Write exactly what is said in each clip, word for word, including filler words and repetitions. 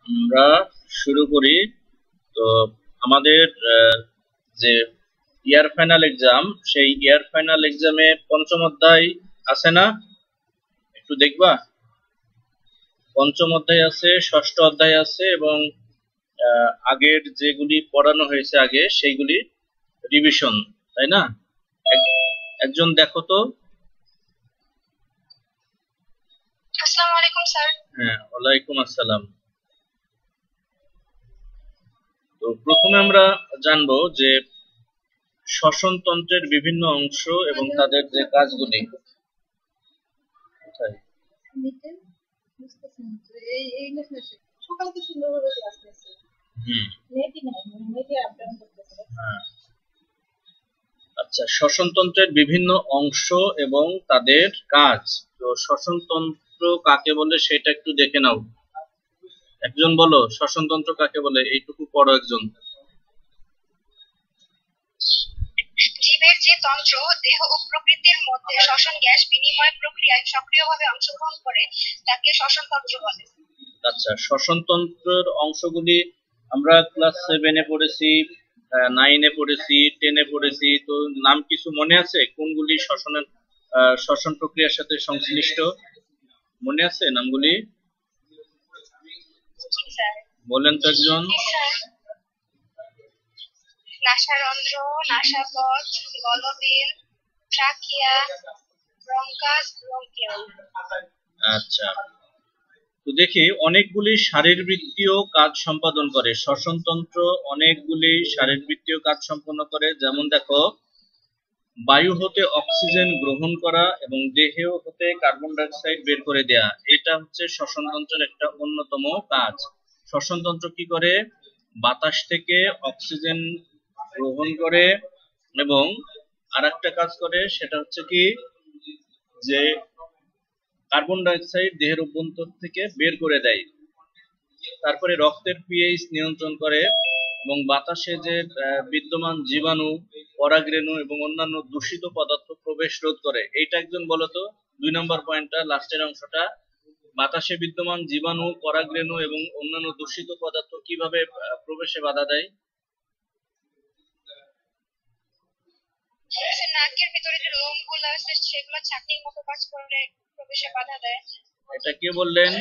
আমরা শুরু করি। তো আমাদের যে ইয়ার ফাইনাল এক্সাম, সেই ইয়ার ফাইনাল এক্সামে পঞ্চম অধ্যায় আছে না? একটু দেখবা। পঞ্চম অধ্যায় আছে, ষষ্ঠ অধ্যায় আছে এবং আগের যেগুলি পড়ানো হয়েছে আগে সেইগুলি রিভিশন, তাই না? একজন দেখো তো। আসসালামু আলাইকুম স্যার। হ্যাঁ, ওয়ালাইকুম আসসালাম। তো প্রথমে আমরা জানবো যে শ্বসনতন্ত্রের বিভিন্ন অংশ এবং তাদের যে কাজগুলি। আচ্ছা, শ্বসনতন্ত্রের বিভিন্ন অংশ এবং তাদের কাজ। তো শ্বসনতন্ত্র কাকে বলে সেটা একটু দেখে নাও। একজন বলো শ্বসনতন্ত্র কাকে বলে, এইটুকু পড়ো একজন। জীবের যে তন্ত্র দেহ ও প্রকৃতির মধ্যে শ্বসন গ্যাস বিনিময় প্রক্রিয়ায় সক্রিয়ভাবে অংশগ্রহণ করে তাকে শ্বসনতন্ত্র বলে। আচ্ছা, শ্বসনতন্ত্রের অংশগুলি আমরা ক্লাস সেভেনে পড়েছি, নাইনে পড়েছি, টেনে পড়েছি। তো নাম কিছু মনে আছে কোনগুলি শ্বসনের শ্বসন প্রক্রিয়ার সাথে সংশ্লিষ্ট? মনে আছে নামগুলি? বলেন তো একজন। নাসারন্ধ্র, নাসাপথ, গলবিল, ট্রাকিয়া, ব্রঙ্কাস, ব্রঙ্কিওল। আচ্ছা, তো দেখি অনেকগুলি শারীরবৃত্তীয় কাজ সম্পাদন করে শ্বসনতন্ত্র। অনেকগুলি শারীরবৃত্তীয় কাজ সম্পন্ন করে, যেমন দেখো বায়ু হতে অক্সিজেন গ্রহণ করা এবং দেহ হতে কার্বন ডাই অক্সাইড বের করে দেয়া। এটা হচ্ছে শ্বসনতন্ত্রের একটা অন্যতম কাজ। শ্বসনতন্ত্র কি করে? বাতাস থেকে অক্সিজেন গ্রহণ করে এবং আর একটা কাজ করে, সেটা হচ্ছে কি যে কার্বন ডাই অক্সাইড দেহের অভ্যন্তর থেকে বের করে দেয়। তারপরে রক্তের পিএইচ নিয়ন্ত্রণ করে এবং বাতাসে যে বিদ্যমান জীবাণু, পরাগরেণু এবং অন্যান্য দূষিত পদার্থ প্রবেশ রোধ করে। এইটা একজন বলতো, দুই নম্বর পয়েন্টটা, লাস্টের অংশটা। বাতাসে বিদ্যমান জীবাণু, পরাগরেণু এবং অন্যান্য দূষিত পদার্থ কিভাবে প্রবেশে বাধা দেয়? নাকের ভিতরে যে লোমগুলো আছে সেগুলো ছাতির মতো কাজ করে প্রবেশে বাধা দেয়। এটা কে বললেন?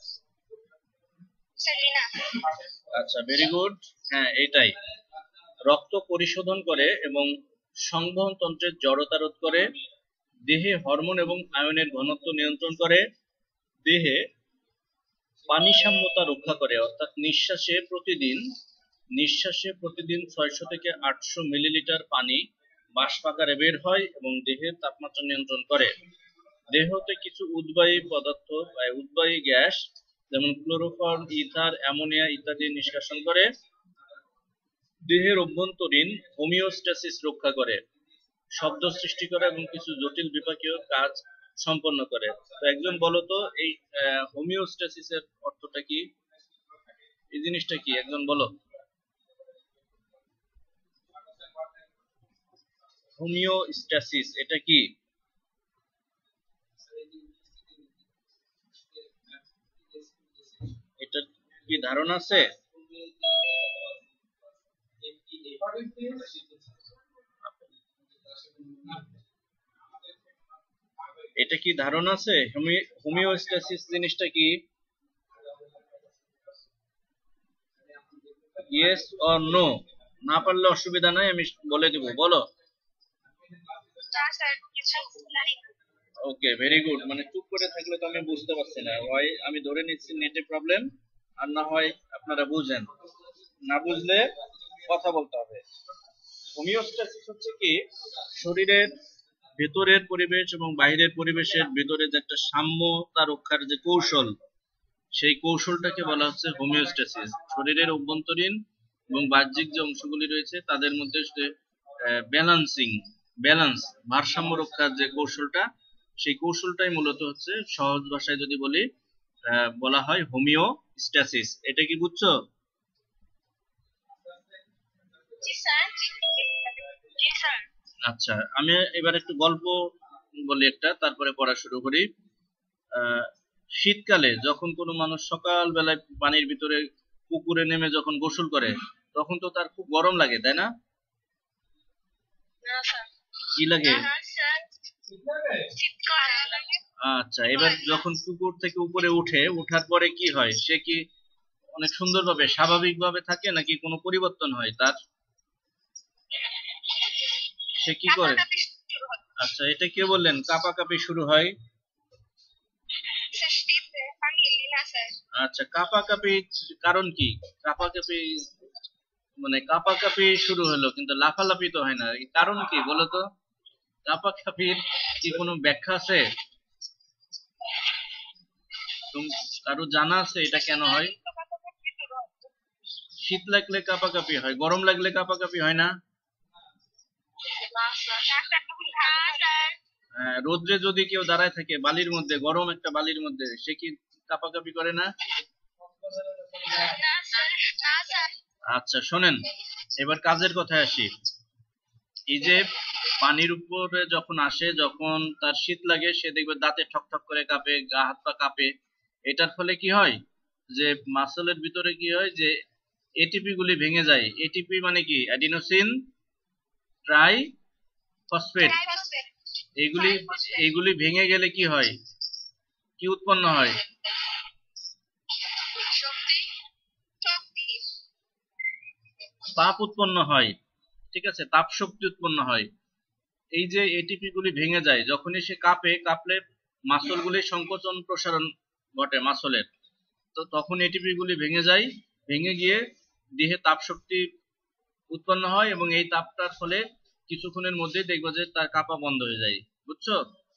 সেলিনা। আচ্ছা, ভেরি গুড। হ্যাঁ, এটাই। রক্ত পরিশোধন করে এবং সংবহন তন্ত্রের জড়তা রোধ করে, দেহে হরমোন এবং আয়নের ঘনত্ব নিয়ন্ত্রণ করে, দেহে পানি সাম্যতা রক্ষা করে, অর্থাৎ নিঃশ্বাসে প্রতিদিন নিঃশ্বাসে প্রতিদিন ছয়শো থেকে আটশো মিলিলিটার পানি বাষ্প আকারে বের হয় এবং দেহের তাপমাত্রা নিয়ন্ত্রণ করে। দেহতে কিছু উদ্বায়ী পদার্থ বা উদ্বায়ী গ্যাস যেমন ক্লোরোফর্ম, ইথার, অ্যামোনিয়া ইত্যাদি নিষ্কাশন করে। দেহের অভ্যন্তরীণ হোমিওস্ট্যাসিস রক্ষা করে, শব্দ সৃষ্টি করে এবং কিছু জটিল বিপাকীয় কাজ সম্পন্ন করে। তো একজন বলো তো এই হোমিওস্ট্যাসিসের অর্থটা কি? এই জিনিসটা কি একজন বলো। হোমিওস্ট্যাসিস এটা কি? এটা কি ধারণা আছে? এটা কি ধারণা আছে হোমিওস্ট্যাসিস জিনিসটা কি? Yes or no? না পারলে অসুবিধা নাই, আমি বলে দিব, বলো। Okay, very good. মানে চুপ করে থাকলে তো আমি বুঝতে পারছি না, হয় আমি ধরে নিচ্ছি নেটে প্রবলেম, আর না হয় আপনারা বুঝেন। না বুঝলে কথা বলতে হবে। হোমিওস্ট্যাসিস হচ্ছে কি শরীরের ভেতরের পরিবেশ এবং বাইরের পরিবেশের ভিতরে যে একটা সাম্যতা রক্ষার যে কৌশল, সেই কৌশলটাকে বলা হচ্ছে হোমিওস্ট্যাসিস। শরীরের অভ্যন্তরীণ এবং বাহ্যিক যে অংশগুলি রয়েছে তাদের মধ্যে ব্যালান্সিং ব্যালান্স ভারসাম্য রক্ষার যে কৌশলটা, সেই কৌশলটাই মূলত হচ্ছে সহজ ভাষায় যদি বলি বলা হয় হোমিওস্ট্যাসিস। এটা কি বুঝছো? আচ্ছা, আমি এবার একটু গল্প বলি একটা, তারপরে পড়া শুরু করি। শীতকালে যখন কোনো মানুষ সকাল বেলায় পানির ভিতরে পুকুরে নেমে যখন গোসল করে তখন তো তার খুব গরম লাগে, তাই না? না স্যার। কি লাগে? না স্যার, শীতকালে লাগে। আচ্ছা, এবার যখন পুকুর থেকে উপরে উঠে ওঠার পরে কি হয়, সে কি অনেক সুন্দরভাবে স্বাভাবিকভাবে থাকে নাকি কোনো পরিবর্তন হয় তার? সে কি করে? কাঁপাকাঁপি শুরু হয়। আচ্ছা, এটা কে বললেন কাঁপাকাঁপি শুরু হয়? স্যার, শীতে পানি এলি না স্যার। আচ্ছা, কাঁপাকাঁপি কারণ কি? কাঁপাকাঁপি মানে কাঁপাকাঁপি শুরু হলো কিন্তু লাফালাফি তো হয় না, এই কারণ কি বলো তো? কাঁপাকাঁপির কি কোনো ব্যাখ্যা আছে? তুম- কারো জানা আছে এটা কেন হয়? তো কাঁপাকাঁপি শুরু হয়। শীত লাগলে কাঁপাকাঁপি হয়, গরম লাগলে কাঁপাকাঁপি হয় না? না স্যার। না স্যার। আহ, রোদ্রে যদি কেউ দাঁড়ায় থাকে বালির মধ্যে, গরম একটা বালির মধ্যে, সে কি কাঁপাকাঁপি করে না? না স্যার। না স্যার। আচ্ছা শোনেন, এবার কাজের কথায় আসি। এই যে পানির উপরে যখন আসে, যখন তার শীত লাগে, সে দেখবে দাঁতে ঠক ঠক করে কাঁপে, গা হাত পা কাঁপে। এটার ফলে কি হয় যে মাসলের ভিতরে কি হয় যে এটিপি গুলি ভেঙে যায়। এটিপি মানে কি? Adenosine tri phosphate. ট্রাইফসফেট। এইগুলি এইগুলি ভেঙে গেলে কি হয়? কি উৎপন্ন হয়? শক্তি। শক্তি। তাপ উৎপন্ন হয়। ঠিক আছে, তাপ শক্তি উৎপন্ন হয়। এই যে এটিপি গুলি ভেঙে যায়, যখনই সে কাঁপে, কাঁপলে মাসল গুলি সংকোচন প্রসারণ ঘটে মাসলের, তো তখন এটিপি গুলি ভেঙে যায়, ভেঙে গিয়ে দেহে তাপ শক্তি উৎপন্ন হয় এবং এই তাপটার ফলে কিছুক্ষণের মধ্যেই দেখবো যে তার কাঁপা বন্ধ হয়ে যায়। বুঝছো?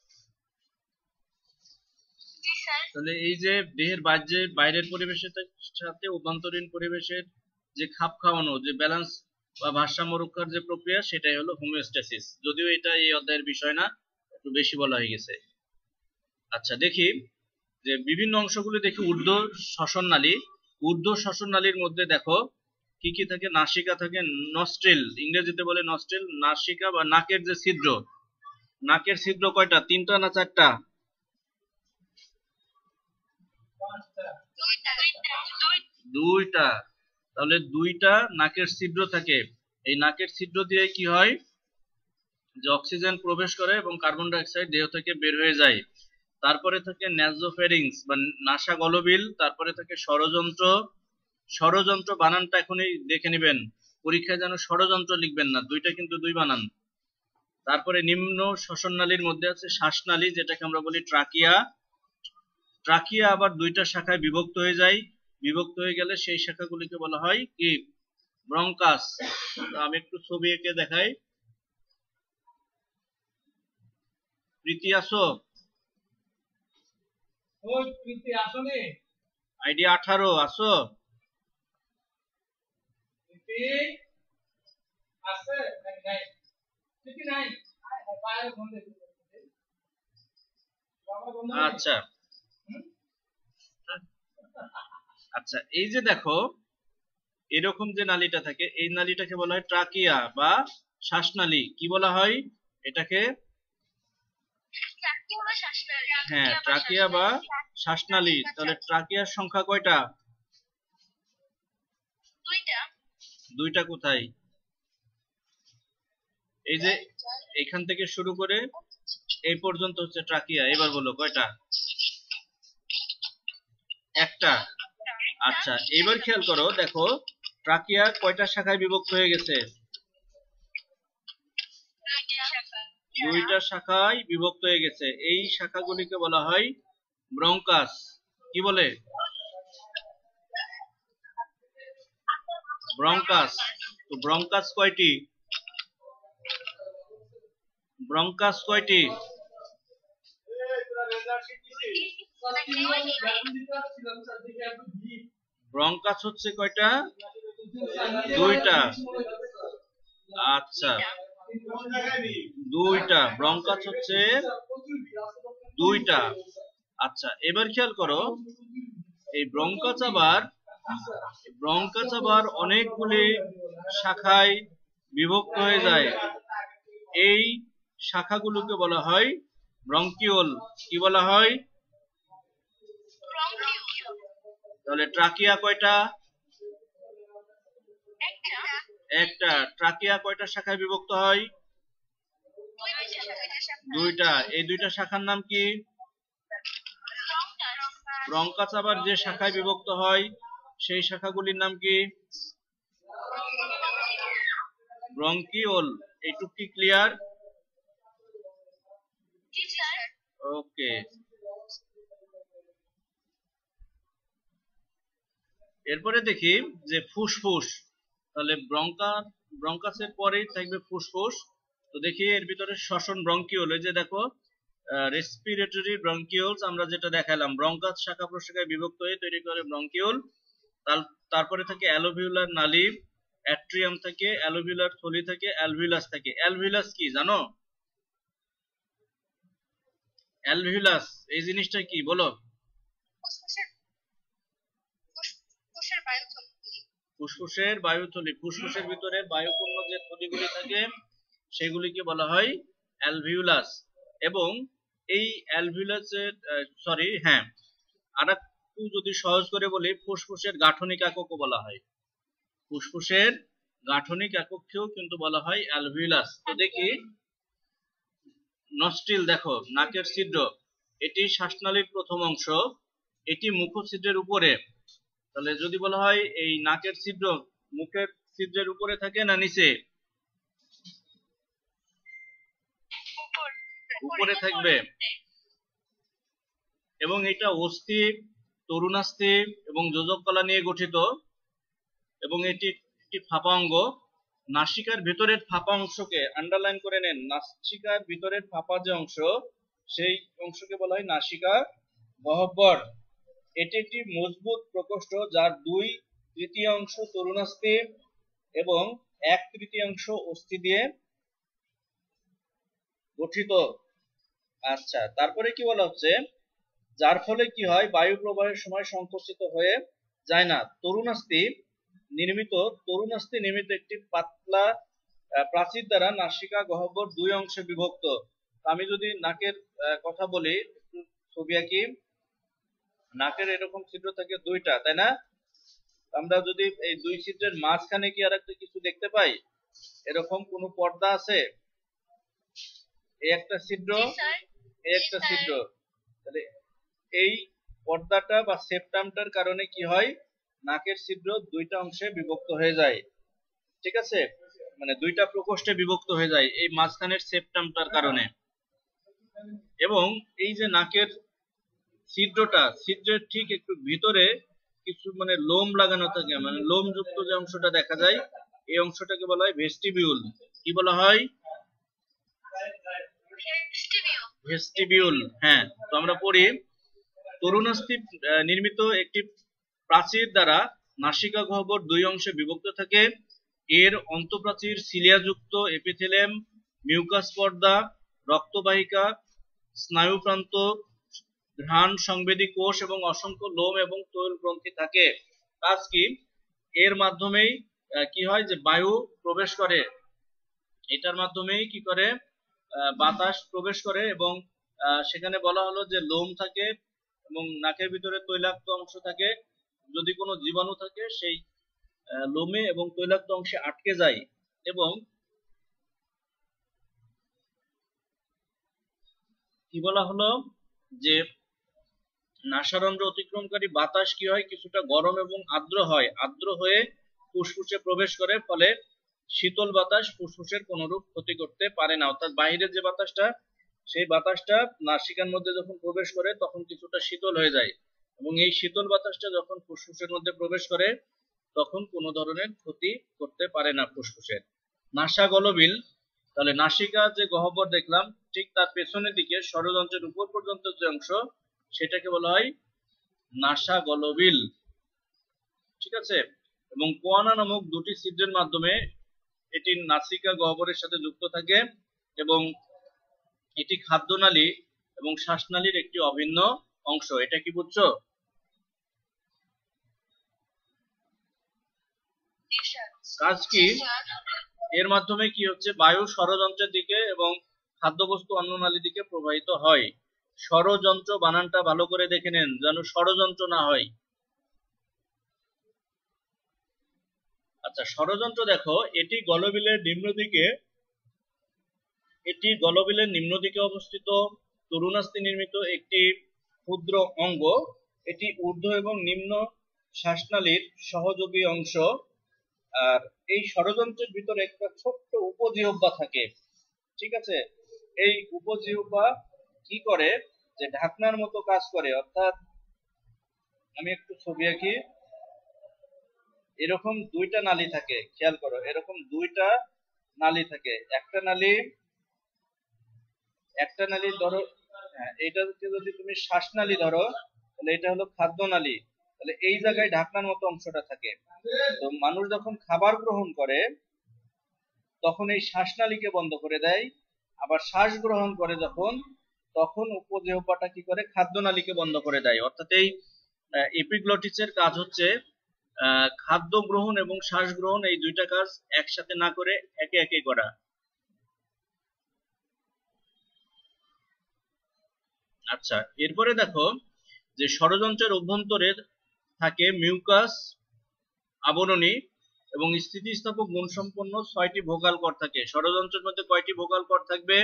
জি স্যার। তাহলে এই যে দেহের বাহ্যে বাইরের পরিবেশের সাথে অভ্যন্তরীণ পরিবেশের যে খাপ খাওয়ানো, যে ব্যালেন্স বা ভারসাম্য রক্ষার যে প্রক্রিয়া, সেটাই হলো হোমিওস্ট্যাসিস। যদিও এটা এই অধ্যায়ের বিষয় না, একটু বেশি বলা হয়ে গেছে। আচ্ছা দেখি যে বিভিন্ন অংশগুলি দেখি। ঊর্ধ্ব শ্বসন নালী। ঊর্ধ্ব শ্বসন নালীর মধ্যে দেখো কি কি থাকে? নাসিকা থাকে, নস্ট্রিল, ইংরেজিতে বলে নস্ট্রিল। নাসিকা বা নাকের যে ছিদ্র, নাকের ছিদ্র কয়টা? তিনটা না চারটা? দুইটা। দুইটা। তাহলে দুইটা নাকের ছিদ্র থাকে। এই নাকের ছিদ্র দিয়ে কি হয় যে অক্সিজেন প্রবেশ করে এবং কার্বন ডাই অক্সাইড দেহ থেকে বের হয়ে যায়। তারপরে থাকে ন্যাসোফ্যারিংস বা নাসা গলবিল। তারপরে থাকে ষড়যন্ত্র। ষড়যন্ত্র বানানটা এখনই দেখে নেবেন, পরীক্ষায় যেন ষড়যন্ত্র লিখবেন না, দুইটা কিন্তু দুই বানান। তারপরে নিম্ন শ্বসন নালীর মধ্যে আছে শ্বাসনালী, যেটাকে আমরা বলি ট্রাকিয়া। ট্রাকিয়া আবার দুইটা শাখায় বিভক্ত হয়ে যায়। বিভক্ত হয়ে গেলে সেই শাখাগুলিকে বলা হয় কি? ব্রঙ্কাস। আমি একটু ছবি এঁকে দেখাই। প্রীতি আসো? ওই প্রীতি আসনি? আইডি আঠারো আসো? প্রীতি আছে নাকি নাই? প্রীতি নাই? পায়ের বন্ধে। আচ্ছা আচ্ছা, এই যে দেখো এরকম যে নালীটা থাকে, এই নালীটাকে বলা হয় ট্রাকিয়া বা শ্বাসনালী। কি বলা হয় এটাকে? ট্রাকিয়া বা শ্বাসনালী। হ্যাঁ, ট্রাকিয়া বা শ্বাসনালী। তাহলে ট্রাকিয়ার সংখ্যা কয়টা? দুইটা। দুইটা কোথায়? এই যে এখান থেকে শুরু করে এই পর্যন্ত হচ্ছে ট্রাকিয়া। এবার বলো কয়টা? একটা। আচ্ছা, এবার খেয়াল করো, দেখো ট্রাকিয়া কয়টা শাখায় বিভক্ত হয়ে গেছে? দুইটা শাখায় বিভক্ত হয়ে গেছে। এই শাখাগুলিকে বলা হয় ব্রঙ্কাস। কি বলে? ব্রঙ্কাস। তো ব্রঙ্কাস কয়টি? ব্রঙ্কাস কয়টি? ব্রঙ্কাস হচ্ছে কয়টা? দুইটা। আচ্ছা, দুইটা ব্রঙ্কাস হচ্ছে দুইটা। আচ্ছা, এবার খেয়াল করো, এই ব্রঙ্কাস আবার ব্রঙ্কাস আবার অনেকগুলি শাখায় বিভক্ত হয়ে যায়। এই শাখাগুলোকে বলা হয় ব্রঙ্কিওল। কি বলা হয়? তাহলে ট্রাকিয়া কয়টা? একটা। একটা। ট্রাকিয়া কয়টা শাখায় বিভক্ত হয়? দুইটা। এই দুইটা শাখার নাম কি? ব্রঙ্কাস। আবার যে শাখায় বিভক্ত হয় সেই শাখাগুলির নাম কি? ব্রঙ্কিওল। এইটুক কি ক্লিয়ার? ওকে। এরপরে দেখি যে ফুসফুস। তাহলে ব্রঙ্কা ব্রঙ্কাসের পরেই থাকবে ফুসফুস। তো দেখি এর ভিতরে শ্বসন ব্রঙ্কিওল। এই যে দেখো রেসপিরেটরি ব্রঙ্কিওলস আমরা যেটা দেখালাম, ব্রঙ্কাস শাখা প্রশাখায় বিভক্ত হয়ে তৈরি করে ব্রঙ্কিওল। তারপরে থাকে অ্যালোভিউলার নালী, অ্যাট্রিয়াম থাকে, অ্যালোভিউলার থলি থাকে, অ্যালভিউলাস থাকে। অ্যালভিউলাস কি জানো? অ্যালভিউলাস এই জিনিসটা কি বলো? ফুসফুসের বায়ুথলি। ফুসফুসের ভিতরে বায়ুপূর্ণ যে থলিগুলি থাকে সেগুলিকে বলা হয় অ্যালভিউলাস। এবং এই অ্যালভিউলাসের সরি হ্যাঁ আর একটু যদি সহজ করে বলি, ফুসফুসের গাঠনিক এককও বলা হয়। ফুসফুসের গাঠনিক একককেও কিন্তু বলা হয় অ্যালভিউলাস। তো দেখি নস্ট্রিল, দেখো নাকের ছিদ্র। এটি শ্বাসনালীর প্রথম অংশ, এটি মুখছিদ্রের উপরে। তাহলে যদি বলা হয় এই নাকের ছিদ্র মুখের ছিদ্রের উপরে থাকে না নিচে? উপরে থাকবে। এবং এটা অস্থি, তরুণাস্থি এবং যোজক কলা নিয়ে গঠিত। এবং এটি একটি ফাঁপা অঙ্গ। নাসিকার ভিতরের ফাঁপা অংশকে আন্ডারলাইন করে নেন। নাসিকার ভিতরের ফাঁপা যে অংশ সেই অংশকে বলা হয় নাসিকা গহ্বর। এটি একটি মজবুত প্রকোষ্ঠ যার দুই তৃতীয়াংশ তরুণাস্থি এবং এক তৃতীয়াংশ অস্থি দিয়ে গঠিত। আচ্ছা, তারপরে কি বলা হচ্ছে, যার ফলে কি হয় বায়ু প্রবাহের সময় সংকুচিত হয়ে যায় না। তরুণাস্থি নির্মিত তরুণাস্থি নির্মিত একটি পাতলা প্রাচীর দ্বারা নাসিকা গহ্বর দুই অংশে বিভক্ত। আমি যদি নাকের কথা বলি, ছবি আঁকি, নাকের এরকম ছিদ্র থাকে দুইটা, তাই না? আমরা যদি এই দুই ছিদ্রের মাঝখানে কি আর একটা কিছু দেখতে পাই? এরকম কোন পর্দা আছে? এই একটা ছিদ্র, এই একটা ছিদ্র। তাহলে এই পর্দাটা বা সেপ্টামটার কারণে কি হয়, নাকের ছিদ্র দুইটা অংশে বিভক্ত হয়ে যায়। ঠিক আছে, মানে দুইটা প্রকোষ্ঠে বিভক্ত হয়ে যায় এই মাঝখানের সেপ্টামটার কারণে। এবং এই যে নাকের ছিদ্রটা, ছিদ্রের ঠিক একটু ভিতরে কিছু মানে লোম লাগানো থাকে, মানে লোম যুক্ত যে অংশটা দেখা যায় এই অংশটাকে বলা হয় ভেস্টিবিউল। কি বলা হয়? ভেস্টিবিউল। হ্যাঁ, তো আমরা পড়ি তরুণাস্থি নির্মিত একটি প্রাচীর দ্বারা নাসিকা গহ্বর দুই অংশে বিভক্ত থাকে। এর অন্তঃপ্রাচীর সিলিয়াযুক্ত এপিথেলিয়াম, মিউকাস পর্দা, রক্তবাহিকা, স্নায়ুপ্রান্ত, ঘ্রাণ সংবেদী কোষ এবং অসংখ্য লোম এবং তৈল গ্রন্থি থাকে। কাজ কি? এর মাধ্যমেই কি হয় যে বায়ু প্রবেশ করে, এটার মাধ্যমেই কি করে বাতাস প্রবেশ করে। এবং সেখানে বলা হলো যে লোম থাকে এবং নাকের ভিতরে তৈলাক্ত অংশ থাকে। যদি কোনো জীবাণু থাকে সেই লোমে এবং তৈলাক্ত অংশে আটকে যায়। এবং কি বলা হলো যে নাসারন্ধ্র অতিক্রমকারী বাতাস কি হয়, কিছুটা গরম এবং আর্দ্র হয়, আর্দ্র হয়ে ফুসফুসে প্রবেশ করে, ফলে শীতল বাতাস ফুসফুসের কোনরূপ ক্ষতি করতে পারে না। অর্থাৎ বাইরের যে বাতাসটা সেই বাতাসটা নাসিকার মধ্যে যখন প্রবেশ করে তখন কিছুটা শীতল হয়ে যায়, এবং এই শীতল বাতাসটা যখন ফুসফুসের মধ্যে প্রবেশ করে তখন কোনো ধরনের ক্ষতি করতে পারে না ফুসফুসের। নাসা গলবিল। তাহলে নাসিকা যে গহ্বর দেখলাম ঠিক তার পেছনের দিকে ষড়যন্ত্রের উপর পর্যন্ত যে অংশ সেটাকে বলা হয় নাসা গলবিল। ঠিক আছে, এবং কোয়ানা নামক দুটি ছিদ্রের মাধ্যমে এটি নাসিকা গহ্বরের সাথে যুক্ত থাকে এবং এটি খাদ্যনালী এবং শ্বাসনালীর একটি অভিন্ন অংশ। এটা কি বুঝছো? কাজ কি? এর মাধ্যমে কি হচ্ছে, বায়ু ষড়যন্ত্রের দিকে এবং খাদ্যবস্তু অন্ননালী দিকে প্রবাহিত হয়। ষড়যন্ত্র বানানটা ভালো করে দেখে নেন যেন ষড়যন্ত্র না হয়। আচ্ছা, ষড়যন্ত্র দেখো, এটি গলবিলের নিম্ন দিকে এটি গলবিলের নিম্ন দিকে অবস্থিত তরুণাস্থি নির্মিত একটি ক্ষুদ্র অঙ্গ। এটি ঊর্ধ্ব এবং নিম্ন শ্বাসনালীর সহযোগী অংশ। আর এই ষড়যন্ত্রের ভিতরে একটা ছোট্ট উপজিহ্বা থাকে, ঠিক আছে? এই উপজিহ্বা কি করে, যে ঢাকনার মতো কাজ করে। অর্থাৎ আমি একটু ছবি আঁকি, এরকম দুইটা নালী থাকে, খেয়াল করো, এরকম দুইটা নালী থাকে। একটা নালী একটা নালী ধরো, হ্যাঁ, এইটাকে যদি তুমি শ্বাসনালী ধরো, তাহলে এটা হলো খাদ্য নালী। তাহলে এই জায়গায় ঢাকনার মতো অংশটা থাকে। তো মানুষ যখন খাবার গ্রহণ করে তখন এই শ্বাসনালীকে বন্ধ করে দেয়, আবার শ্বাস গ্রহণ করে যখন, তখন উপজিহ্বাটা কি করে, খাদ্যনালীকে বন্ধ করে দেয়। অর্থাৎ এই এপিগ্লটিসের কাজ হচ্ছে আহ খাদ্য গ্রহণ এবং শ্বাস গ্রহণ, এই দুইটা কাজ একসাথে না করে একে একে করা। আচ্ছা, এরপরে দেখো যে ষড়যন্ত্রের অভ্যন্তরে থাকে মিউকাস আবরণী এবং স্থিতিস্থাপক গুণসম্পন্ন ছয়টি ভোকাল কর্ড থাকে। ষড়যন্ত্রের মধ্যে কয়টি ভোকাল কর্ড থাকবে?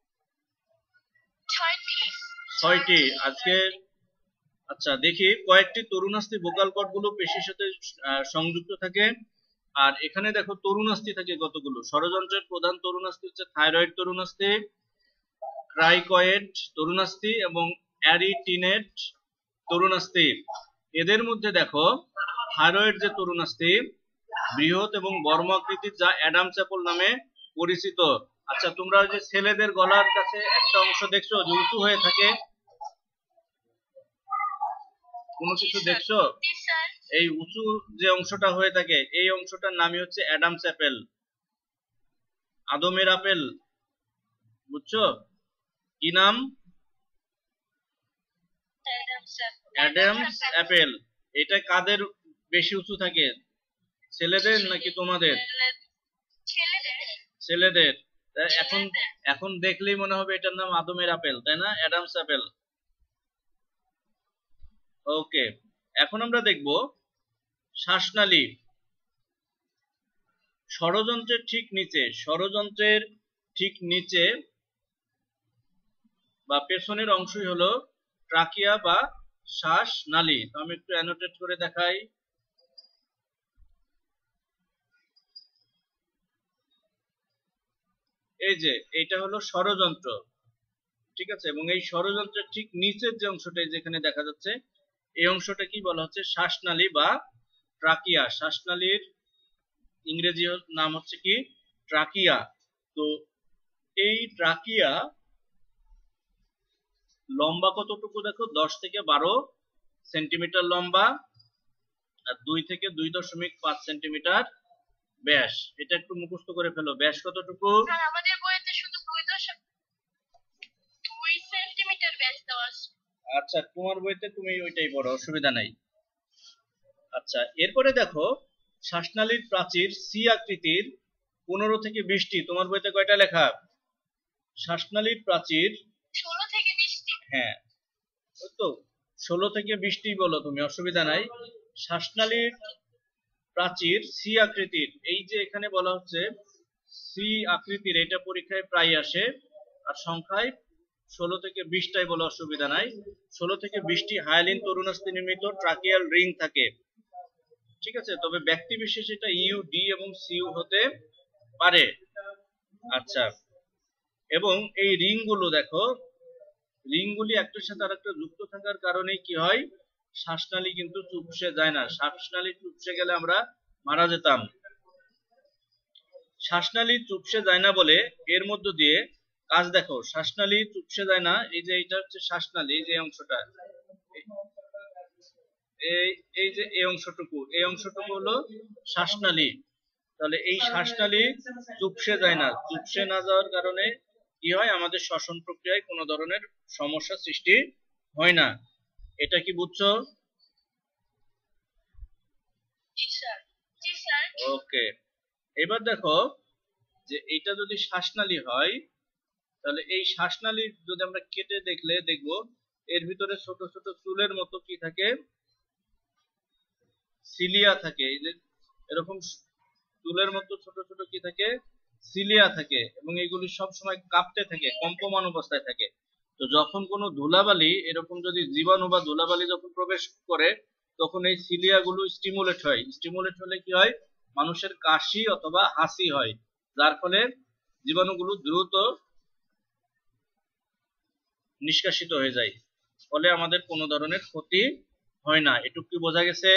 ছয়টি। আজকে আচ্ছা দেখি, কয়েকটি তরুণাস্থি ভোকাল কর্ড গুলো পেশির সাথে সংযুক্ত থাকে। আর এখানে দেখো তরুণাস্থি থাকে কতগুলো। ষড়যন্ত্রের প্রধান তরুণাস্থি হচ্ছে থাইরয়েড তরুণাস্থি, ক্রাইকয়েড তরুণাস্থি এবং অ্যারিটিনেট তরুণাস্থি। এদের মধ্যে দেখো থাইরয়েড যে তরুণাস্থি বৃহৎ এবং বর্ম আকৃতির, যা অ্যাডামস অ্যাপল নামে পরিচিত। আচ্ছা, তোমরা যে ছেলেদের গলার কাছে একটা অংশ দেখছো যে উঁচু হয়ে থাকে, কোনো কিছু দেখছো? এই উঁচু যে অংশটা হয়ে থাকে, এই অংশটার নামই হচ্ছে অ্যাডামস অ্যাপেল, আদমের আপেল, বুঝছো? কি নাম? Adam's apple. এটা কাদের বেশি উঁচু থাকে, ছেলেদের নাকি তোমাদের? ছেলেদের। এখন এখন দেখলেই মনে হবে এটার নাম আদমের আপেল, তাই না? Adams apple. ওকে, এখন আমরা দেখব শ্বাসনালী। ষড়যন্ত্রের ঠিক নিচে ষড়যন্ত্রের ঠিক নিচে বা পেছনের অংশই হলো ট্রাকিয়া বা শ্বাসনালী। তো আমি একটু অ্যানোটেট করে দেখাই। এই যে এটা হলো ষড়যন্ত্র, ঠিক আছে? এবং এই ষড়যন্ত্রের ঠিক নিচের যে অংশটা যেখানে দেখা যাচ্ছে, এই অংশটা কি বলা হচ্ছে? শ্বাসনালী বা ট্রাকিয়া। শ্বাসনালীর ইংরেজি নাম হচ্ছে কি? ট্রাকিয়া। তো এই ট্রাকিয়া লম্বা কতটুকু দেখো, দশ থেকে বারো সেন্টিমিটার লম্বা, আর দুই থেকে দুই দশমিক পাঁচ সেন্টিমিটার ব্যাস। এটা একটু মুখস্থ করে ফেলো, ব্যাস কতটুকু? আমাদের বইতে শুধু দুই সেন্টিমিটার ব্যাস দেওয়া আছে। আচ্ছা, তোমার বইতে তুমি ওইটাই পড়ো, অসুবিধা নাই। আচ্ছা, এরপরে দেখো শ্বাসনালীর প্রাচীর সি আকৃতির, পনেরো থেকে বিশটি। তোমার বইতে কয়টা লেখা? শ্বাসনালীর প্রাচীর ষোলো থেকে বিশটি। হ্যাঁ, ওই তো ষোলো থেকে বিশটি বলো তুমি, অসুবিধা নাই। শ্বাসনালীর প্রাচীর সি আকৃতির, এই যে এখানে বলা হচ্ছে সি আকৃতির, এটা পরীক্ষায় প্রায় আসে। আর সংখ্যায় ষোলো থেকে বিশটাই বলো, অসুবিধা নাই। ষোলো থেকে বিশটি হায়ালিন তরুণাস্থি নির্মিত ট্রাকিয়াল রিং থাকে, ঠিক আছে? তবে ব্যক্তি বিশেষে এটা ইউ, ডি এবং সিউ হতে পারে। আচ্ছা, এবং এই রিং গুলো দেখো, রিং গুলি একটার সাথে আরেকটা যুক্ত থাকার কারণে কি হয়, শ্বাসনালী কিন্তু চুপসে যায় না। শ্বাসনালী চুপসে গেলে আমরা মারা যেতাম। শ্বাসনালী চুপসে যায় না বলে এর মধ্য দিয়ে কাজ দেখো, শ্বাসনালী চুপসে যায় না। এই যে এটা হচ্ছে শ্বাসনালী, এই যে অংশটা, এই এই যে এই অংশটুকু, এই অংশটুকু হলো শ্বাসনালী। তাহলে এই শ্বাসনালী চুপসে যায় না। চুপসে না যাওয়ার কারণে কি হয়, আমাদের শ্বসন প্রক্রিয়ায় কোনো ধরনের সমস্যা সৃষ্টি হয় না। এটা কি বুঝছো? ওকে, এবার দেখো যে এটা যদি শ্বাসনালী হয়, তাহলে এই শ্বাসনালী যদি আমরা কেটে দেখলে দেখবো এর ভিতরে ছোট ছোট চুলের মতো কি থাকে, সিলিয়া থাকে। এই যে এরকম চুলের মতো ছোট ছোট কি থাকে, সিলিয়া থাকে, এবং এগুলি সব সময় কাঁপতে থাকে, কম্পমান অবস্থায় থাকে। তো যখন কোনো ধুলাবালি এরকম যদি জীবাণু বা ধুলাবালি যখন প্রবেশ করে, তখন এই সিলিয়া গুলো স্টিমুলেট হয়। স্টিমুলেট হলে কি হয়, মানুষের কাশি অথবা হাসি হয়, যার ফলে জীবাণুগুলো দ্রুত নিষ্কাশিত হয়ে যায়, ফলে আমাদের কোনো ধরনের ক্ষতি হয় না। এটুকু কি বোঝা গেছে?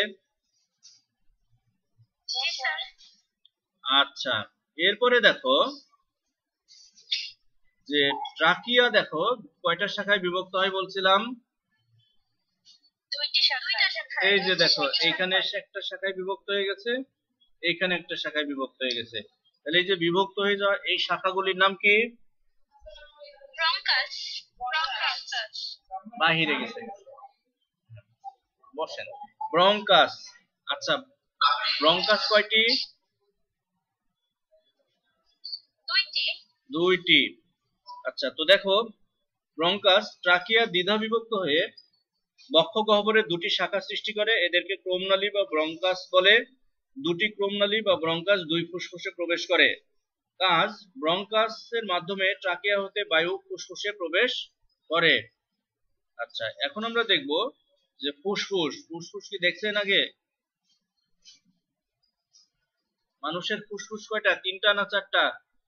আচ্ছা, এরপরে দেখো যে ট্রাকিয়া দেখো কয়টা শাখায় বিভক্ত হয় বলছিলাম? এই যে দেখো এইখানে একটা শাখায় বিভক্ত হয়ে গেছে, এইখানে একটা শাখায় বিভক্ত হয়ে গেছে। তাহলে এই যে বিভক্ত হয়ে যাওয়া এই শাখাগুলির নাম কি? বাহিরে গেছে, বসেন। ব্রঙ্কাস। আচ্ছা, ব্রঙ্কাস কয়টি? দুইটি। আচ্ছা, তো দেখো ব্রঙ্কাস ট্রাকিয়া দ্বিধা বিভক্ত হয়ে বক্ষ গহ্বরে দুটি শাখা সৃষ্টি করে, এদেরকে ক্রোমনালী বা ব্রঙ্কাস বলে। দুটি ক্রোমনালী বা ব্রঙ্কাস দুই ফুসফুসে প্রবেশ করে। কাজ, ব্রঙ্কাসের মাধ্যমে ট্রাকিয়া হতে বায়ু ফুসফুসে প্রবেশ করে। আচ্ছা, এখন আমরা দেখব যে ফুসফুস। ফুসফুস কি দেখছেন আগে? মানুষের ফুসফুস কয়টা? তিনটা না চারটা?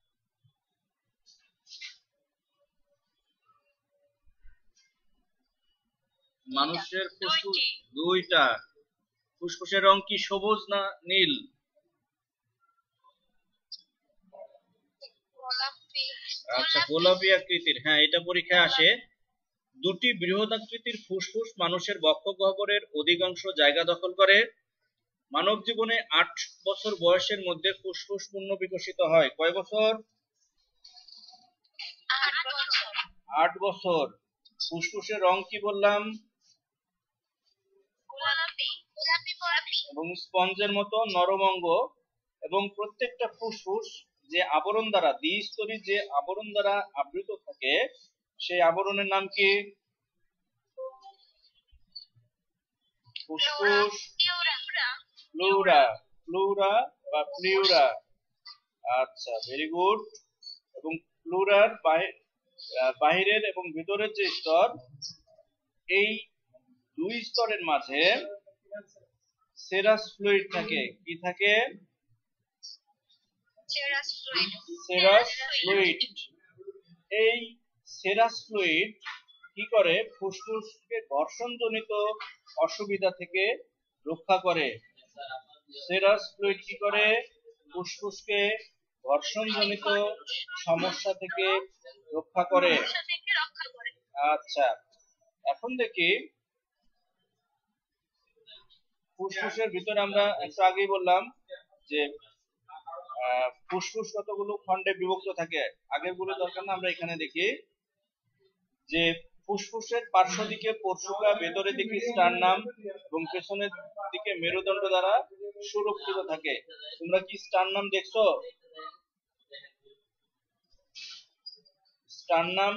মানুষের ফুসফুস দুইটা। ফুসফুসের রং কি সবুজ না নীল? আচ্ছা, গোলাপি আকৃতির। হ্যাঁ, এটা পরীক্ষায় আসে। দুটি বৃহৎ আকৃতির ফুসফুস মানুষের বক্ষ গহ্বরের অধিকাংশ জায়গা দখল করে। মানব জীবনে আট বছর বয়সের মধ্যে ফুসফুস পূর্ণ বিকশিত হয়। কয় বছর? আট বছর। ফুসফুসের রং কি বললাম? এবং স্পঞ্জের মতো নরম অঙ্গ, এবং প্রত্যেকটা ফুসফুস যে আবরণ দ্বারা, দ্বিস্তরী যে আবরণ দ্বারা আবৃত থাকে, সেই আবরণের নাম কি? ফুসফুস প্লুরা। প্লুরা বা প্লিউরা। আচ্ছা, ভেরি গুড। এবং প্লুরার বাহিরের এবং ভিতরের যে স্তর, এই দুই স্তরের মাঝে সেরাস ফ্লুইড থাকে। কি থাকে? Serous fluid. এই সেরাস ফ্লুইড কি করে? ফুসফুসকে ঘর্ষণজনিত অসুবিধা থেকে রক্ষা করে। সেরাস ফ্লুইড কি করে? ফুসফুসকে ঘর্ষণজনিত সমস্যা থেকে রক্ষা করে। আচ্ছা, এখন দেখি ফুসফুসের ভিতরে আমরা একটু আগেই বললাম যে ফুসফুস কতগুলো খণ্ডে বিভক্ত থাকে। আগের গুলো দরকার না, আমরা এখানে দেখি যে ফুসফুসের পার্শ্ব দিকে পরশুকা, ভেতরের দিকে স্টারনাম এবং পেছনের দিকে মেরুদণ্ড দ্বারা সুরক্ষিত থাকে। তোমরা কি স্টারনাম দেখছো? স্টারনাম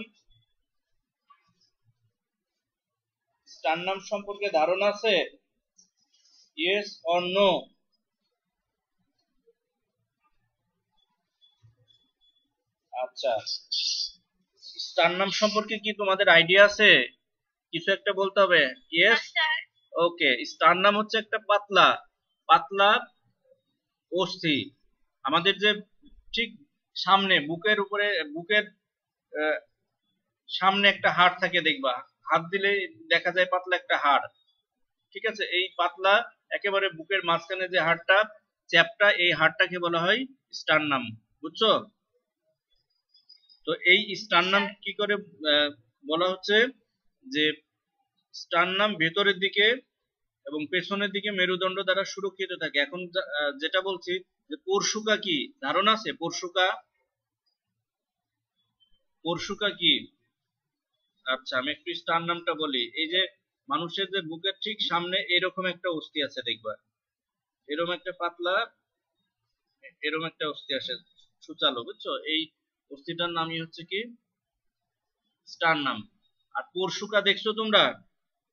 স্টারনাম সম্পর্কে ধারণা আছে? Yes or no? আচ্ছা, স্টারনাম সম্পর্কে কি তোমাদের আইডিয়া আছে? কিছু একটা বলতে হবে। ইয়েস? ওকে। স্টারনাম হচ্ছে একটা পাতলা পাতলা অস্থি, আমাদের যে ঠিক সামনে বুকের উপরে, বুকের সামনে একটা হাড় থাকে, দেখবা হাত দিলে দেখা যায় পাতলা একটা হাড়। ঠিক আছে, এই পাতলা একেবারে বুকের মাঝখানে যে হাড়টা, চ্যাপটা, এই হাড়টাকে বলা হয় স্টারনাম। বুঝছো? তো এই স্টারনাম কি করে বলা হচ্ছে যে স্টারনাম ভেতরের দিকে এবং পেছনের দিকে মেরুদণ্ড দ্বারা সুরক্ষিত থাকে। এখন যেটা বলছি যে পরশুকা কি ধারণা আছে? পরশুকা পরশুকা কি? আচ্ছা, আমি একটু স্টারনামটা বলি। এই যে মানুষের যে বুকের ঠিক সামনে এরকম একটা অস্থি আছে, দেখবা এরকম একটা পাতলা, এরকম একটা অস্থি আছে সুচালো, বুঝছো? এই অস্থিটার নামই হচ্ছে কি স্টারনাম। আর পরশুকা দেখছো তোমরা?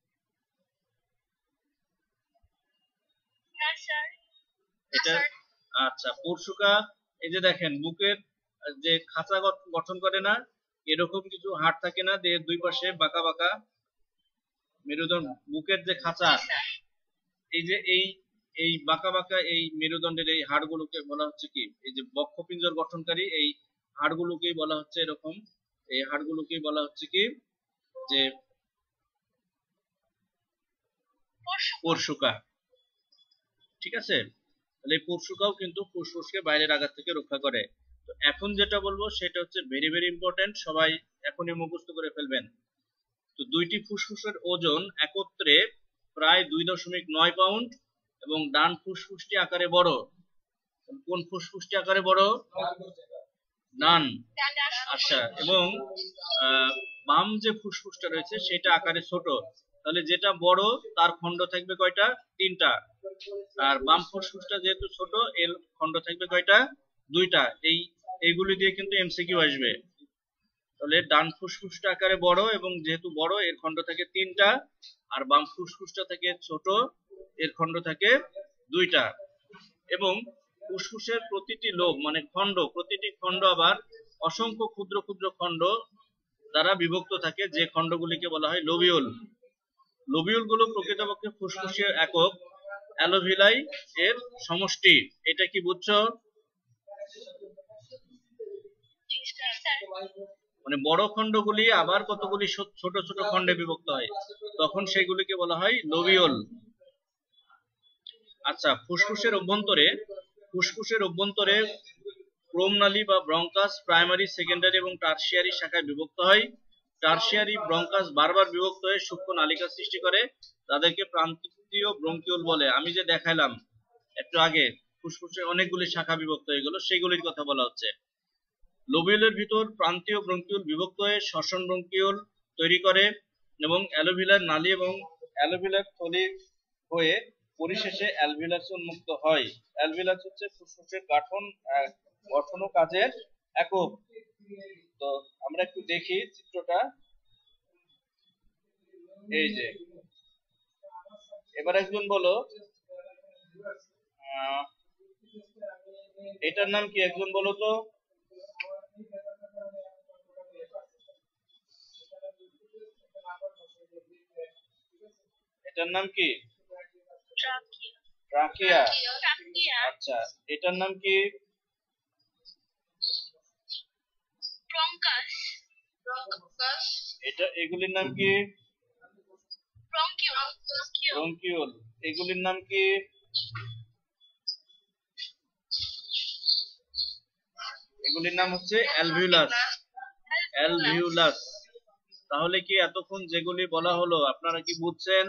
এটা আচ্ছা, পরশুকা এই যে দেখেন বুকের যে খাঁচা গঠন করে না, এরকম কিছু হাড় থাকে না, দেহের দুই পাশে বাঁকা বাঁকা মেরুদণ্ড, বুকের যে খাঁচা, এই যে এই এই বাঁকা বাঁকা এই মেরুদণ্ডের এই হাড়গুলোকে বলা হচ্ছে কি, এই যে বক্ষপিঞ্জর গঠনকারী এই হাড়গুলোকেই বলা হচ্ছে এরকম, এই হাড়গুলোকেই বলা হচ্ছে কি যে পরশুকা। ঠিক আছে, তাহলে এই পরশুকাও কিন্তু ফুসফুসকে বাইরের আঘাত থেকে রক্ষা করে। তো এখন যেটা বলবো সেটা হচ্ছে ভেরি ভেরি ইম্পর্টেন্ট, সবাই এখনই মুখস্থ করে ফেলবেন। তো দুইটি ফুসফুসের ওজন একত্রে প্রায় দুই দশমিক নয় পাউন্ড এবং ডান ফুসফুসটি আকারে বড়। কোন ফুসফুসটি আকারে বড়? ডান। আচ্ছা, এবং বাম যে ফুসফুসটা রয়েছে সেটা আকারে ছোট। তাহলে যেটা বড় তার খণ্ড থাকবে কয়টা? তিনটা। আর বাম ফুসফুসটা যেহেতু ছোট এর খণ্ড থাকবে কয়টা? দুইটা। এই এইগুলি দিয়ে কিন্তু এমসিকিউ আসবে। তাহলে ডান ফুসফুসটা আকারে বড় এবং যেহেতু বড় এর খণ্ড থাকে তিনটা, আর বাম ফুসফুসটা থাকে ছোট এর খণ্ড থাকে দুইটা। এবং ফুসফুসের প্রতিটি লোব মানে খণ্ড, প্রতিটি খণ্ড আবার অসংখ্য ক্ষুদ্র ক্ষুদ্র খণ্ড দ্বারা বিভক্ত থাকে, যে খণ্ডগুলিকে বলা হয় লোবিউল। লোবিউল গুলো প্রকৃতপক্ষে ফুসফুসের একক অ্যালোভিলাই এর সমষ্টি। এটা কি বুঝছো? মানে বড় খণ্ডগুলি আবার কতগুলি ছোট ছোট খণ্ডে বিভক্ত হয়, তখন সেগুলিকে বলা হয় লোবিউল। আচ্ছা, ফুসফুসের অভ্যন্তরে ফুসফুসের অভ্যন্তরে ক্রোমনালী বা ব্রঙ্কাস প্রাইমারি, সেকেন্ডারি এবং টারশিয়ারি শাখায় বিভক্ত হয়। টারশিয়ারি ব্রঙ্কাস বারবার বিভক্ত হয়ে সূক্ষ্ম নালিকা সৃষ্টি করে, তাদেরকে প্রান্তীয় ব্রঙ্কিউল বলে। আমি যে দেখাইলাম একটু আগে ফুসফুসের অনেকগুলি শাখা বিভক্ত হয়ে গেল, সেগুলির কথা বলা হচ্ছে। লোবিউলের ভিতর প্রান্তীয় ব্রঙ্কিউল বিভক্ত হয়ে শ্বসন ব্রঙ্কিউল তৈরি করে এবং অ্যালোভিলার নালী এবং অ্যালোভিলার থলি হয়ে পরিশেষে অ্যালভিউলাস উন্মুক্ত হয়। অ্যালভিউলাস হচ্ছে ফুসফুসের গঠন গঠন ও কাজের একক। তো আমরা একটু দেখি চিত্রটা, এই যে এবার একজন বলো এটার নাম কি, একজন বলো তো। এটার নাম কি? ট্রাকিয়া। আচ্ছা, এটার নাম কি? ব্রঙ্কাস। এটা এগুলির নাম কি? ব্রঙ্কিউল। ব্রঙ্কিউল। এগুলির নাম কি? এগুলির নাম হচ্ছে অ্যালভিউলাস। অ্যালভিউলাস। তাহলে কি এতক্ষণ যেগুলি বলা হলো আপনারা কি বুঝছেন?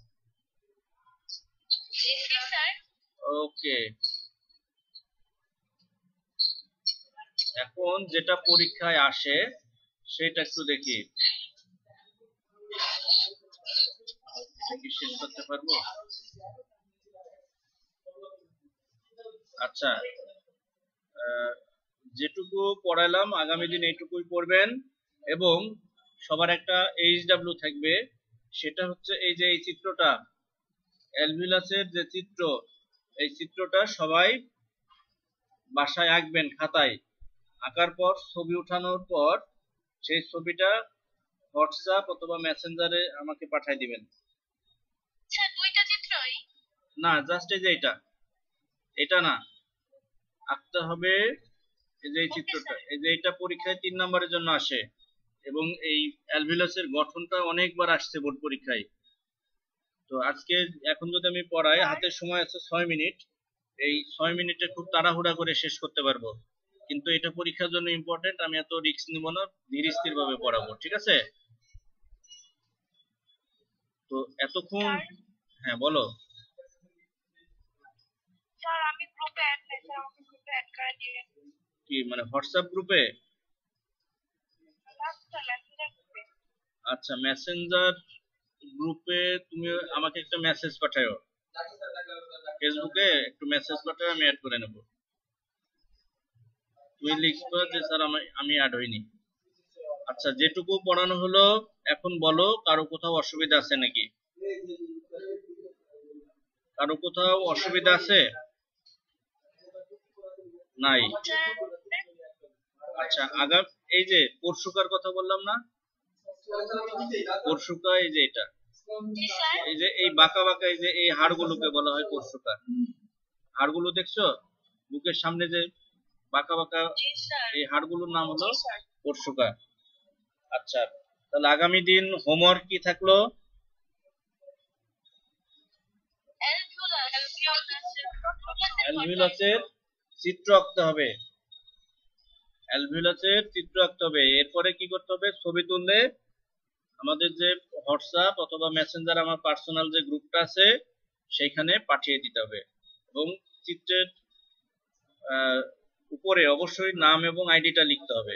ওকে, এখন যেটা পরীক্ষায় আসে সেটা একটু দেখি, কি শেষ করতে পারবো? আচ্ছা, যেটুকু পড়াইলাম আগামী দিন এইটুকুই পড়বেন এবং সবার একটা এইচ ডাব্লিউ থাকবে, সেটা হচ্ছে এই যে এই চিত্রটা, অ্যালভিউলাসের যে চিত্র, এই চিত্রটা সবাই বাসায় আঁকবেন খাতায়। আঁকার পর ছবি উঠানোর পর সেই ছবিটা হোয়াটসঅ্যাপ অথবা মেসেঞ্জারে আমাকে পাঠিয়ে দিবেন। আচ্ছা, দুইটা চিত্রই না, জাস্ট এই যে এটা, এটা না, আঁকতে হবে এই যে এই চিত্রটা। এই যে এটা পরীক্ষায় তিন নম্বরের জন্য আসে এবং এই অ্যালভিউলাসের গঠনটা অনেকবার আসছে বোর্ড পরীক্ষায়। তো আজকে এখন যদি আমি পড়াই, হাতে সময় আছে ছয় মিনিট, এই ছয় মিনিটে খুব তাড়াহুড়া করে শেষ করতে পারবো, কিন্তু এটা পরীক্ষার জন্য ইম্পর্টেন্ট, আমি এত রিস্ক নিব না, ধীর স্থির ভাবে পড়াবো। ঠিক আছে? তো এতক্ষণ, হ্যাঁ বলো। স্যার আমি গ্রুপে অ্যাড নাই, স্যার আমাকে গ্রুপে অ্যাড করে দিবেন। কি মানে হোয়াটসঅ্যাপ গ্রুপে? আচ্ছা, মেসেঞ্জার গ্রুপে তুমি আমাকে একটা মেসেজ পাঠাও, ফেসবুকে একটু মেসেজ পাঠাও, আমি অ্যাড করে নেব। তুমি লিখবা যে স্যার আমি অ্যাড হইনি। আচ্ছা, যেটুকু পড়ানো হলো এখন বলো, কারো কোথাও অসুবিধা আছে নাকি? কারো কোথাও অসুবিধা আছে? নাই। আচ্ছা আগাম এই যে পরশুকার কথা বললাম না, পরশুকা এই যে এটা, এই যে এই বাঁকা বাঁকা এই যে এই হাড়গুলোকে বলা হয় পরশুকা। হাড়গুলো দেখছো বুকের সামনে যে বাঁকা বাঁকা এই হাড়গুলোর নাম হলো পরশুকা। আচ্ছা তাহলে আগামী দিন হোমওয়ার্ক কি থাকলো? অ্যালভিউলাসের চিত্র আঁকতে হবে, অ্যালভিউলাসের চিত্র আঁকতে হবে। এরপরে কি করতে হবে? ছবি তুললে আমাদের যে হোয়াটসঅ্যাপ অথবা মেসেঞ্জার আমার পার্সোনাল যে গ্রুপটা আছে সেইখানে পাঠিয়ে দিতে হবে, এবং চিত্রের উপরে অবশ্যই নাম এবং আইডিটা লিখতে হবে।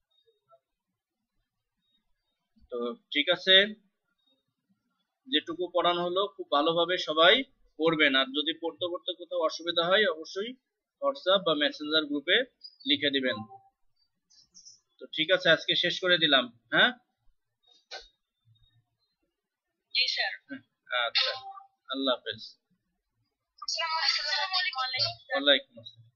তো ঠিক আছে, যেটুকু পড়ানো হলো খুব ভালোভাবে সবাই পড়বেন, আর যদি পড়তে পড়তে কোথাও অসুবিধা হয় অবশ্যই হোয়াটসঅ্যাপ বা মেসেঞ্জার গ্রুপে লিখে দিবেন। তো ঠিক আছে, আজকে শেষ করে দিলাম। হ্যাঁ আচ্ছা, আল্লাহ হাফেজ। ওয়ালাইকুম আসসালাম।